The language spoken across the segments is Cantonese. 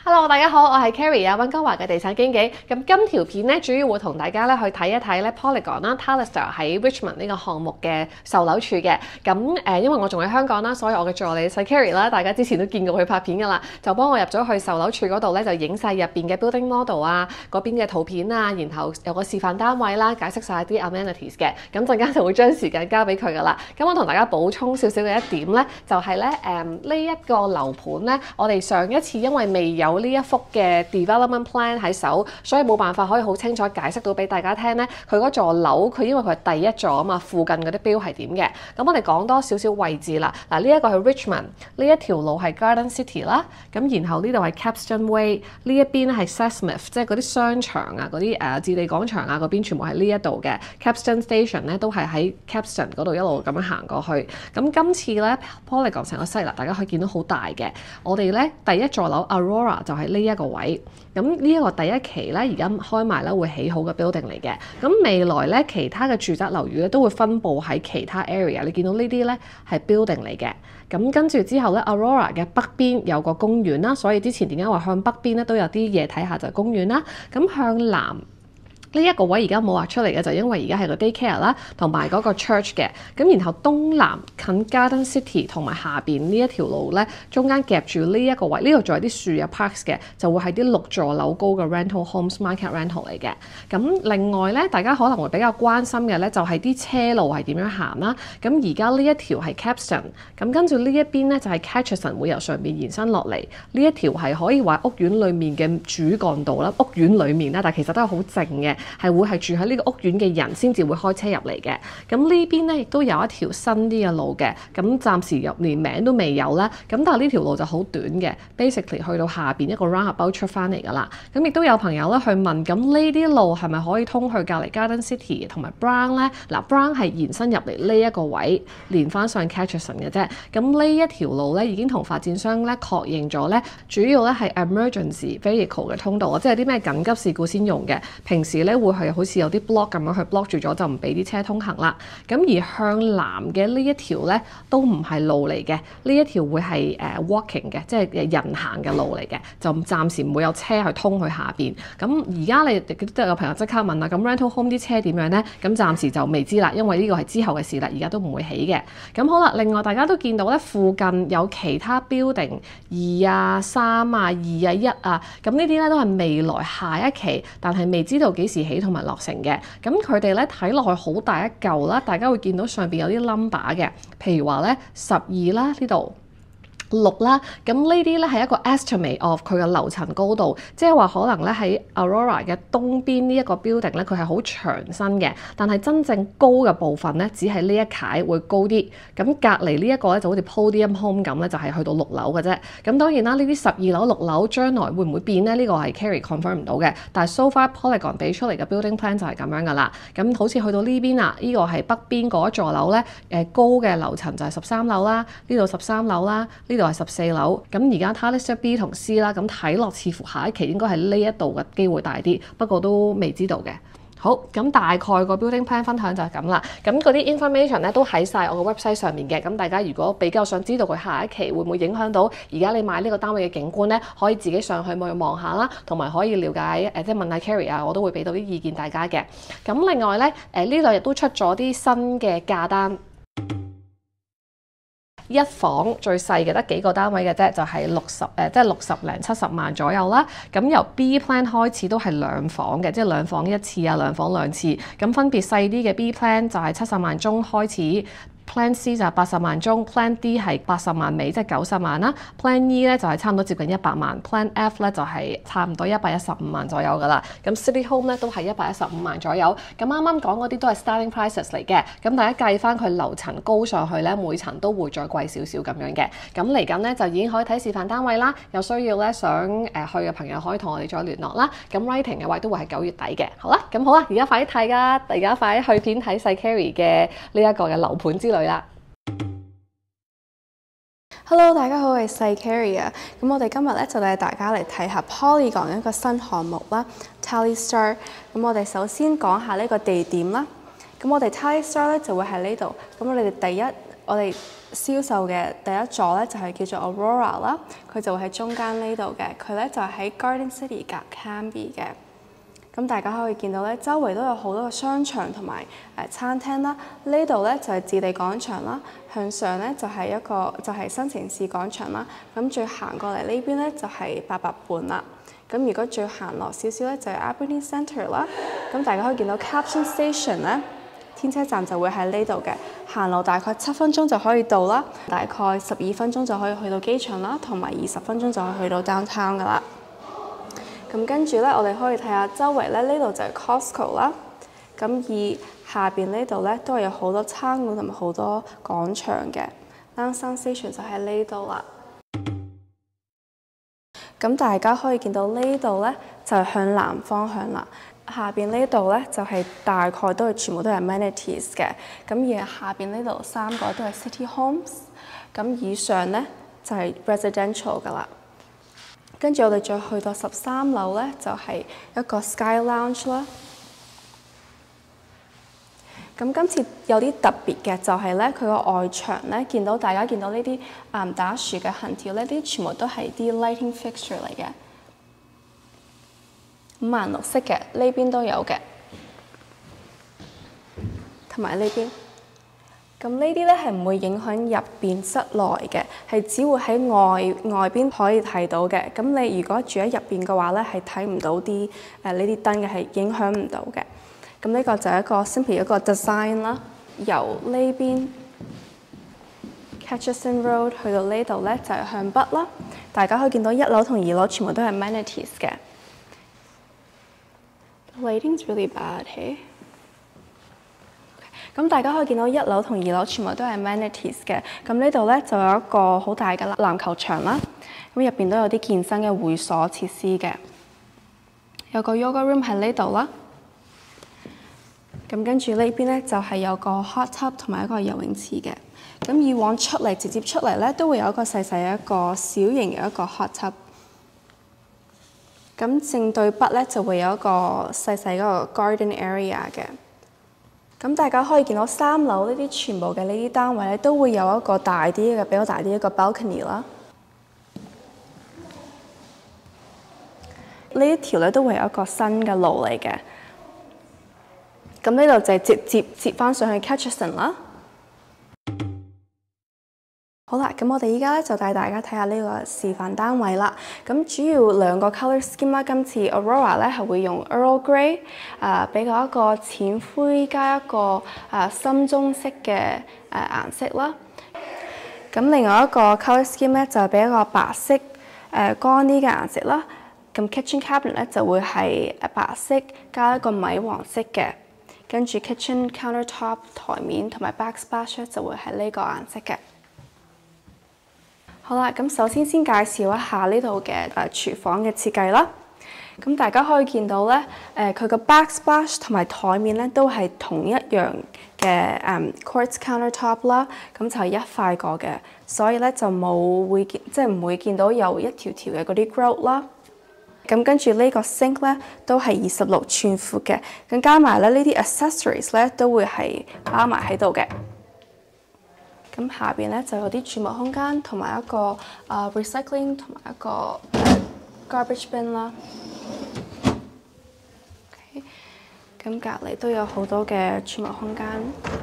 Hello， 大家好，我係 Carrie啊，溫哥華嘅地產經紀。咁今條片咧，主要會同大家咧去睇一睇咧 Polygon 啦 Talister 喺 Richmond 呢個項目嘅售樓處嘅。咁因為我仲喺香港啦，所以我嘅助理細 Carrie 啦，大家之前都見過佢拍片㗎啦，就幫我入咗去售樓處嗰度咧，就影晒入邊嘅 building model 啊，嗰邊嘅圖片啊，然後有個示範單位啦，解釋晒啲 amenities 嘅。咁陣間就會將時間交俾佢㗎啦。咁我同大家補充少少嘅一點咧，就係咧呢一個樓盤咧，我哋上一次因為未有呢一幅嘅 development plan 喺手，所以冇辦法可以好清楚解釋到俾大家聽咧。佢嗰座樓，佢因為佢係第一座啊嘛，附近嗰啲標係點嘅。咁我哋講多少少位置啦。嗱，呢一個係 Richmond， 呢一條路係 Garden City 啦。咁然後呢度係 Capstan Way， 呢一邊咧係 Sesmith， 即係嗰啲商場啊，嗰啲置地廣場啊嗰邊全部係呢一度嘅。Capstan Station 咧都係喺 Capstan 嗰度一路咁樣行過去。咁今次咧 Polygon 成個西啦，大家可以見到好大嘅。我哋咧第一座樓 Aurora 就係呢一個位，咁呢一個第一期咧而家開埋咧會起好嘅 building 嚟嘅，咁未來咧其他嘅住宅樓宇咧都會分佈喺其他 area， 你見到呢啲咧係 building 嚟嘅，咁跟住之後咧 Aurora 嘅北邊有個公園啦，所以之前點解話向北邊咧都有啲嘢睇下就係公園啦，咁向南呢一個位而家冇畫出嚟嘅，就因為而家係個 daycare 啦，同埋嗰個 church 嘅。咁然後東南近 Garden City 同埋下邊呢一條路咧，中間夾住呢一個位，呢度仲有啲樹有 parks 嘅，就會係啲6座樓高嘅 rental homes market rental 嚟嘅。咁另外咧，大家可能會比較關心嘅咧，就係啲車路係點樣行啦。咁而家呢一條係 Capstan， 咁跟住呢一邊咧就係 Catcherson 會由上邊延伸落嚟。呢一條係可以話屋苑裡面嘅主幹道啦，屋苑裡面啦，但其實都係好靜嘅。係會係住喺呢個屋苑嘅人先至會開車入嚟嘅。咁呢邊咧亦都有一條新啲嘅路嘅。咁暫時連名都未有啦。咁但係呢條路就好短嘅 ，basically 去到下邊一個 roundabout 出翻嚟㗎啦。咁亦都有朋友咧去問，咁呢啲路係咪可以通去隔離 Garden City 同埋 Brown 咧？嗱 ，Brown 係延伸入嚟呢一個位，連翻上 Catcherson 嘅啫。咁呢一條路咧已經同發展商咧確認咗咧，主要咧係 emergency vehicle 嘅通道啊，即係啲咩緊急事故先用嘅。平時咧會係好似有啲 block 咁樣去 block 住咗，就唔俾啲車通行啦。咁而向南嘅呢一條咧都唔係路嚟嘅，呢一條會係walking 嘅，即係人行嘅路嚟嘅，就暫時唔會有車去通去下邊。咁而家你都有朋友即刻問啦，咁 rental home 啲車點樣咧？咁暫時就未知啦，因為呢個係之後嘅事啦，而家都唔會起嘅。咁好啦，另外大家都見到咧，附近有其他 building 2啊、3啊、2啊、1啊，咁呢啲咧都係未來下一期，但係未知道幾時起同埋落成嘅。咁佢哋咧睇落去好大一嚿啦，大家會見到上邊有啲 number 嘅，譬如話咧12啦呢度。6啦，咁呢啲咧係一個 estimate of 佢嘅樓層高度，即係話可能咧喺 Aurora 嘅東邊呢一個 building 咧，佢係好長身嘅，但係真正高嘅部分咧，只係呢一階會高啲。咁隔離呢一個咧就好似 podium home 咁咧，就係去到6樓嘅啫。咁當然啦，呢啲12樓、6樓將來會唔會變咧？呢個係 Carrie confirm 唔到嘅。但係 so far Polygon 俾出嚟嘅 building plan 就係咁樣噶啦。咁好似去到呢邊啊，呢個係北邊嗰座樓咧，高嘅樓層就係13樓啦，呢度13樓啦，呢度係14樓，咁而家 Talister B 同 C 啦，咁睇落似乎下一期應該係呢一度嘅機會大啲，不過都未知道嘅。好，咁大概個 building plan 分享就係咁啦。咁嗰啲 information 咧都喺晒我個 website 上面嘅。咁大家如果比較想知道佢下一期會唔會影響到而家你買呢個單位嘅景觀咧，可以自己上去望下啦，同埋可以了解即係問下 Carrie 啊，我都會俾到啲意見大家嘅。咁另外咧，呢兩日都出咗啲新嘅價單。一房最細嘅得幾個單位嘅啫，就係即係60零70萬左右啦。咁由 B plan 開始都係2房嘅，即係2房1次啊，2房2次。咁分別細啲嘅 B plan 就係70萬中開始。Plan C 就係80萬中 ，Plan D 係80萬尾，即係90萬啦。Plan E 咧就係差唔多接近100萬 ，Plan F 咧就係差唔多115萬左右噶啦。咁 City Home 咧都係115萬左右。咁啱啱講嗰啲都係 starting prices 嚟嘅。咁大家計翻佢樓層高上去咧，每層都會再貴少少咁樣嘅。咁嚟緊咧就已經可以睇示範單位啦。有需要咧想去嘅朋友可以同我哋再聯絡啦。咁 writing 嘅話都會係9月底嘅。好啦，咁好啦，而家快啲睇㗎，而家快啲去片睇細 Carrie 嘅呢一個嘅樓盤之旅啦。 Hello， 大家好，我係細 Carrie 啊。咁我哋今日咧就帶大家嚟睇下 Polygon 一個新項目啦 ，Talister。咁我哋首先講下呢個地點啦。咁我哋 Talister 咧就會喺呢度。咁我哋第一我哋銷售嘅第一座咧就係叫做 Aurora 啦，佢就會喺中間呢度嘅，佢咧就係喺 Garden City 夾 Cambie 嘅。咁大家可以見到咧，周圍都有好多個商場同埋餐廳啦。呢度咧就係置地廣場啦，向上咧就係新城市廣場啦。咁再行過嚟呢邊咧就係八佰伴啦。咁如果再行落少少咧就係 Aberdeen Centre 啦。咁大家可以見到 Caption Station 咧，天車站就會喺呢度嘅，行路大概7分鐘就可以到啦，大概12分鐘就可以去到機場啦，同埋20分鐘就可以去到 downtown 噶啦。咁跟住咧，我哋可以睇下周圍咧，呢度就係 Costco 啦。咁而下邊呢度咧，都係有好多餐館同埋好多廣場嘅。Downtown Station 就喺呢度啦。咁大家可以見到呢度咧，就係向南方向啦。下邊呢度咧，就係大概都係全部都係 amenities 嘅。咁而下邊呢度3個都係 City Homes。咁以上咧就係 residential 噶啦。跟住我哋再去到13樓咧，就係一個 Sky Lounge 啦。咁今次有啲特別嘅就係咧，佢個外牆咧，大家見到呢啲打豎嘅橫條咧，呢啲全部都係啲 lighting fixture 嚟嘅，5顏6色嘅，呢邊都有嘅，同埋呢邊。咁呢啲咧係唔會影響入邊室內嘅，係只會喺外邊可以睇到嘅。咁你如果住喺入邊嘅話咧，係睇唔到啲呢啲燈嘅，係影響唔到嘅。咁呢個就係一個 simply 一個 design 啦。由呢邊 Catcherson Road 去到呢度咧，就係向北啦。大家可以見到1樓同2樓全部都係 amenities 嘅。The lighting's really bad, hey? 咁大家可以見到1樓同2樓全部都係 amenities 嘅。咁呢度咧就有一個好大嘅籃球場啦。咁入邊都有啲健身嘅會所設施嘅。有個 yoga room 喺呢度啦。咁跟住呢邊咧就係有個 hot tub 同埋一個游泳池嘅。咁以往直接出嚟咧都會有一個細細一個小型嘅一個 hot tub。咁正對北咧就會有一個細細嗰個 garden area 嘅。咁大家可以見到3樓呢啲全部嘅呢啲單位咧，都會有一個大啲嘅、比較大啲一個 balcony 啦。呢一條咧都會有一個新嘅路嚟嘅。咁呢度就係直接接翻上去 Catcherson 啦。好啦，咁我哋依家咧就帶大家睇下呢個示範單位啦。咁主要2個 colour scheme 啦，今次 Aurora 咧係會用 Earl Grey，比較一個淺灰加一個深棕色嘅顏色啦。咁另外一個 colour scheme 咧就係俾一個白色乾啲嘅顏色啦。咁 kitchen cabinet 咧就會係白色加一個米黃色嘅，跟住 kitchen countertop 台面同埋 backsplash 就會係呢個顏色嘅。好啦，咁首先介紹一下呢度嘅廚房嘅設計啦。咁大家可以見到咧，佢個 backsplash 同埋台面咧都係同一樣嘅quartz countertop 啦。咁就係一塊過嘅，所以咧就唔會見到有一條條嘅嗰啲 grout 啦。咁跟住呢個 sink 咧都係26寸闊嘅，咁加埋咧呢啲 accessories 咧都會係包埋喺度嘅。咁下邊咧就有啲儲物空間，同埋一個recycling 同埋一個garbage bin 啦。OK， 咁隔離都有好多嘅儲物空間。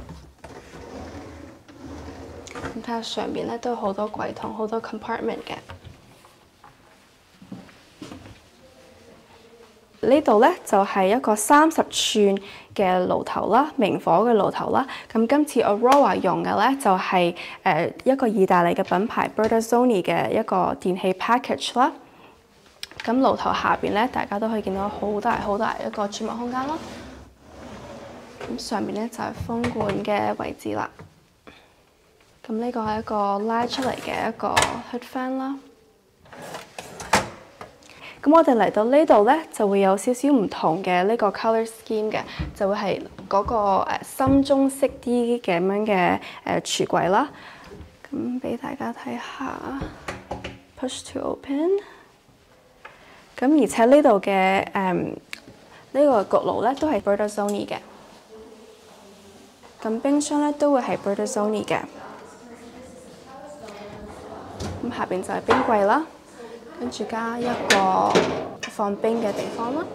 咁睇下上邊咧都有好多櫃桶，好多 compartment 嘅。呢度咧就係一個30寸嘅爐頭啦，明火嘅爐頭啦。咁今次 Aurora 用嘅咧就係一個意大利嘅品牌 Bertazzoni 嘅一個電器 package 啦。咁爐頭下邊咧，大家都可以見到好大一個儲物空間啦。咁上面咧就係風罐嘅位置啦。咁呢個係一個拉出嚟嘅一個 hood fan 啦。咁我哋嚟到呢度咧，就會有少少唔同嘅呢個 colour scheme 嘅，就會係嗰個深棕色啲嘅咁樣嘅櫥櫃啦。咁俾大家睇下 ，push to open。咁而且呢度嘅呢個焗爐咧都係 Bertazzoni 嘅。咁冰箱咧都會係 Bertazzoni 嘅。 咁下邊就係冰櫃啦，跟住加一個放冰嘅地方啦。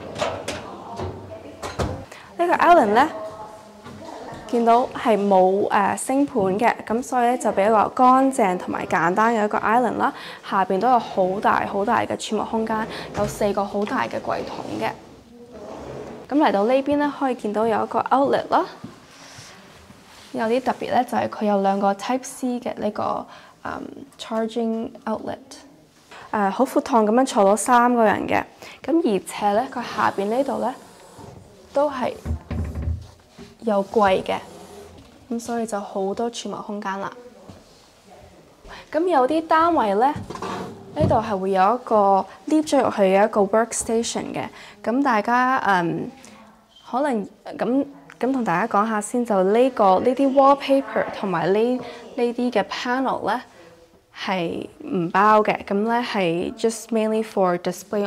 呢個 island 咧，見到係冇星盤嘅，咁所以咧就俾一個乾淨同埋簡單嘅一個 island 啦。下邊都有好大好大嘅儲物空間，有4個好大嘅櫃桶嘅。咁嚟到呢邊咧，可以見到有一個 outlet 啦。有啲特別咧，就係佢有2個 Type C 嘅呢個charging outlet。好闊堂咁樣坐到3個人嘅，咁而且咧佢下邊呢度咧都係有櫃嘅，咁所以就好多儲物空間啦。咁有啲單位咧，呢度係會有一個 lift 咗入去嘅一個 workstation 嘅，咁大家可能咁同大家講下先，就呢啲 wallpaper 同埋呢啲嘅 panel 咧係唔包嘅，咁咧係 just mainly for display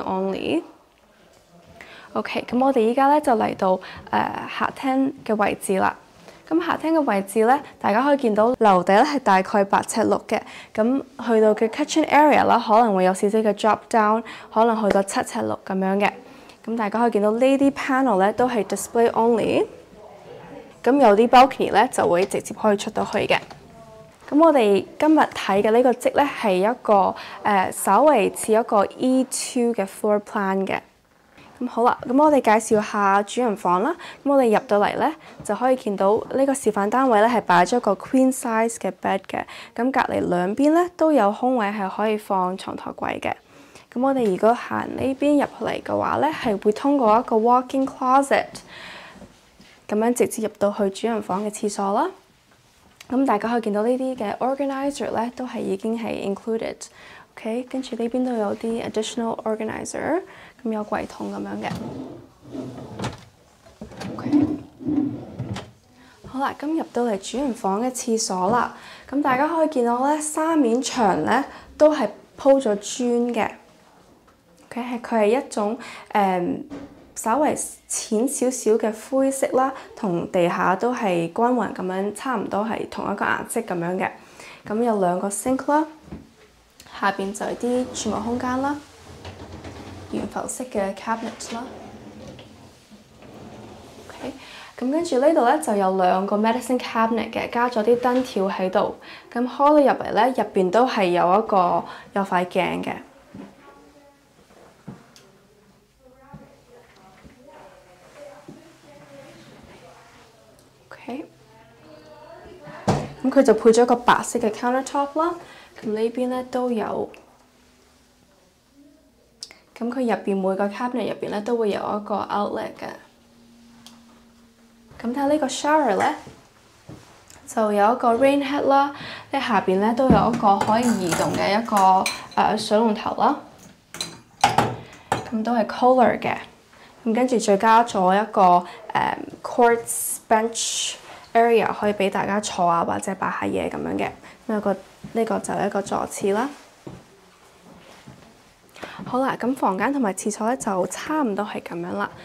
only。OK， 咁我哋依家咧就嚟到客廳嘅位置啦。咁客廳嘅位置咧，大家可以見到樓底咧係大概8尺6嘅，咁去到嘅 kitchen area 啦，可能會有少少嘅 drop down， 可能去到7尺6咁樣嘅。咁大家可以見到呢啲 panel 咧都係 display only。咁有啲 balcony 咧就會直接可以出到去嘅。咁我哋今日睇嘅呢個則咧係一個稍為似一個 E2 嘅 floor plan 嘅。咁好啦，咁我哋介紹下主人房啦。咁我哋入到嚟咧就可以見到呢個示範單位咧係擺咗個 queen size 嘅 bed 嘅。咁隔離兩邊咧都有空位係可以放床頭櫃嘅。咁我哋如果行呢邊入嚟嘅話咧，係會通過一個 walk-in closet。咁樣直接入到去主人房嘅廁所啦。咁大家可以見到呢啲嘅 organizer 咧，都係已經係 included。OK， 跟住呢邊都有啲 additional organizer， 咁有櫃桶咁樣嘅。OK， 好啦，咁入到嚟主人房嘅廁所啦。咁大家可以見到咧，三面牆咧都係鋪咗磚嘅。佢係一種稍微淺少少嘅灰色啦，同地下都係均勻咁樣，差唔多係同一個顏色咁樣嘅。咁有2個 sink 啦，下邊就係啲儲物空間啦，懸浮式嘅 cabinet 啦。OK， 咁跟住呢度咧就有2個 medicine cabinet 嘅，加咗啲燈條喺度。咁開到入嚟咧，入邊都係有塊鏡嘅。咁佢就配咗一個白色嘅 countertop 啦。咁呢邊咧都有。咁佢入邊每個 cabinet 入邊咧都會有一個 outlet 嘅。咁睇下呢個 shower 咧，就有一個 rain head 啦。呢下邊咧都有一個可以移動嘅一個水龍頭啦。咁都係 Kohler 嘅。咁跟住再加咗一個quartz bench。area 可以俾大家坐啊，或者擺下嘢咁樣嘅。呢個就係一個坐廁啦。好啦，咁房間同埋廁所咧就差唔多係咁樣啦。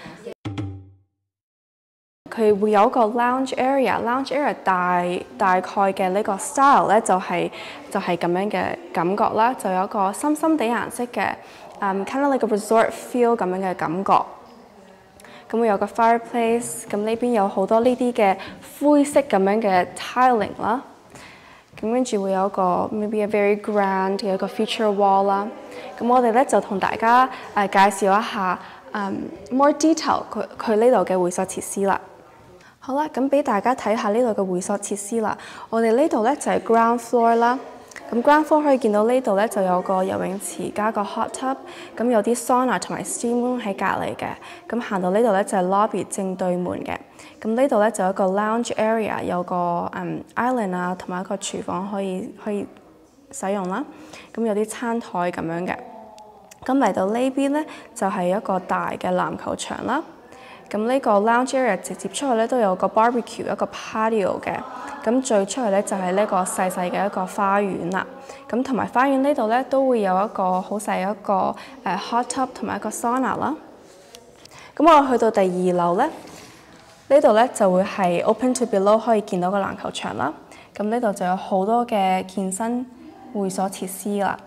佢會有一個 lounge area，lounge area 大概嘅呢個 style 咧就係咁樣嘅感覺啦，就有一個深深地顏色嘅kind of like a resort feel 咁樣嘅感覺。咁會有個 fireplace， 咁呢邊有好多呢啲嘅灰色咁樣嘅 tiling 啦。咁跟住會有一個 maybe a very grand 嘅一個 feature wall 啦。咁我哋咧就同大家介紹一下more detail 佢呢度嘅會所設施啦。好啦，咁俾大家睇下呢度嘅會所設施啦。我哋呢度咧就係 ground floor 啦。咁 ground floor 可以見到呢度咧就有個游泳池加個 hot tub， 咁有啲 sauna 同埋 steam room 喺隔離嘅。咁行到呢度咧就係 lobby 正對門嘅。咁呢度咧就有一個 lounge area， 有個island 啊，同埋一個廚房可以使用啦。咁有啲餐台咁樣嘅。咁嚟到呢邊咧就係一個大嘅籃球場啦。咁呢個 lounge area 直接出去咧都有個 barbecue 一個 patio 嘅。咁最出去咧就係呢個細細嘅一個花園啦。咁同埋花園呢度咧都會有一個好細一個hot tub 同埋一個 sauna 啦。咁我去到第2樓咧，呢度咧就會係 open to below 可以見到個籃球場啦。咁呢度就有好多嘅健身會所設施啦。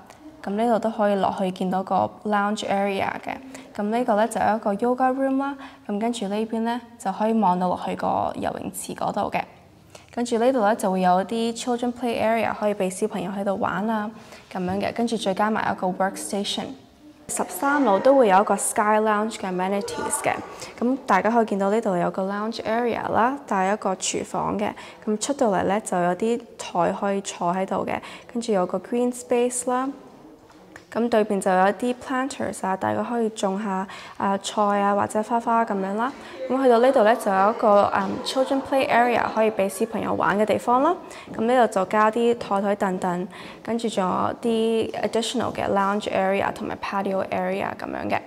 咁呢度都可以落去見到個 lounge area 嘅。咁呢個咧就有一個 yoga room 啦。咁跟住呢邊咧就可以望到落去個游泳池嗰度嘅。跟住呢度咧就會有一啲 children play area 可以俾小朋友喺度玩啊咁樣嘅。跟住再加埋一個 workstation。13樓都會有一個 Sky Lounge 嘅 amenities 嘅，咁大家可以見到呢度有個 lounge area 啦，帶一個廚房嘅，咁出到嚟咧就有啲台可以坐喺度嘅，跟住有個 green space 啦，咁對邊就有一啲 planters 啊，大家可以種下菜啊或者花花咁樣啦。咁去到呢度咧就有一個children play area 可以俾小朋友玩嘅地方啦。咁呢度就加啲台凳凳，跟住仲有啲 additional 嘅 lounge area 同埋 patio area 咁樣嘅。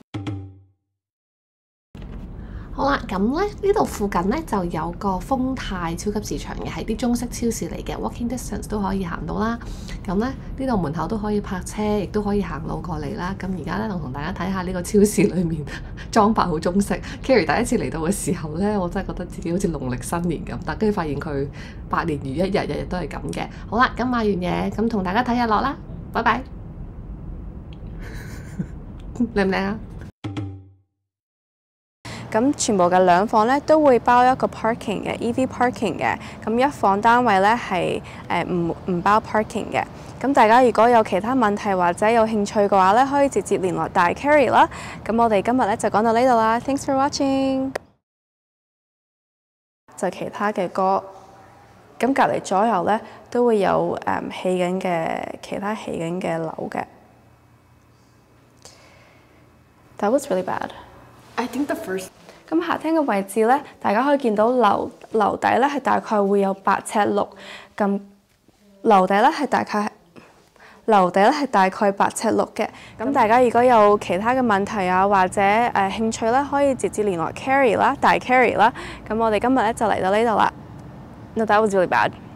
好啦，咁咧呢度附近咧就有個豐泰超級市場嘅，係啲中式超市嚟嘅 ，walking distance 都可以行到啦。咁咧呢度門口都可以泊車，亦都可以行路過嚟啦。咁而家咧同大家睇下呢個超市裏面裝扮好中式。Carrie 第一次嚟到嘅時候咧，我真係覺得自己好似農曆新年咁，但跟住發現佢百年如一日，日日都係咁嘅。好啦，咁買完嘢，咁同大家睇日落啦，拜拜。靚唔靚啊？ 咁全部嘅兩房咧都會包一個 parking 嘅 EV parking 嘅，咁一房單位咧係唔包 parking 嘅。咁大家如果有其他問題或者有興趣嘅話咧，可以直接聯絡大 Carrie 啦。咁我哋今日咧就講到呢度啦 ，Thanks for watching。就其他嘅歌，咁隔離左右咧都會有其他起緊嘅樓嘅。That was really bad. I think the first 咁客廳嘅位置咧，大家可以見到樓底咧係大概會有8尺6，咁樓底咧係大概8尺6嘅。咁大家如果有其他嘅問題啊，或者興趣咧，可以直接聯絡 Carrie 啦，大 Carrie 啦。咁我哋今日咧就嚟到呢度啦。No, that was really bad.